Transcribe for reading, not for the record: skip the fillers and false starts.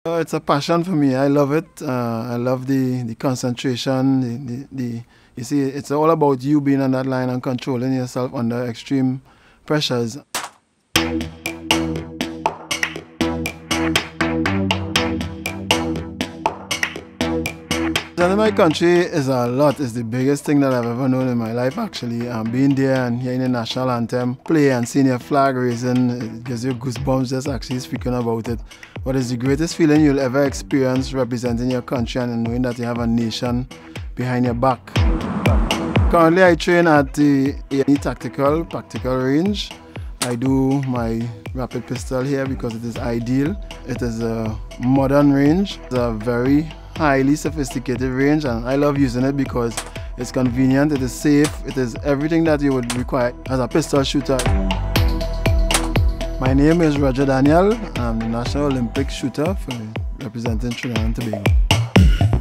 It's a passion for me. I love it. I love the concentration. You see, it's all about you being on that line and controlling yourself under extreme pressures. In my country is a lot. It's the biggest thing that I've ever known in my life, actually. Being there and hearing the national anthem play and seeing your flag raising, it gives you goosebumps just actually speaking about it. But it's the greatest feeling you'll ever experience representing your country and knowing that you have a nation behind your back. Currently, I train at the A&E Tactical Practical Range. I do my rapid pistol here because it is ideal. It is a modern range. It's a very highly sophisticated range, and I love using it because it's convenient, it is safe, it is everything that you would require as a pistol shooter. My name is Roger Daniel. I'm the National Olympic shooter for representing Trinidad and Tobago.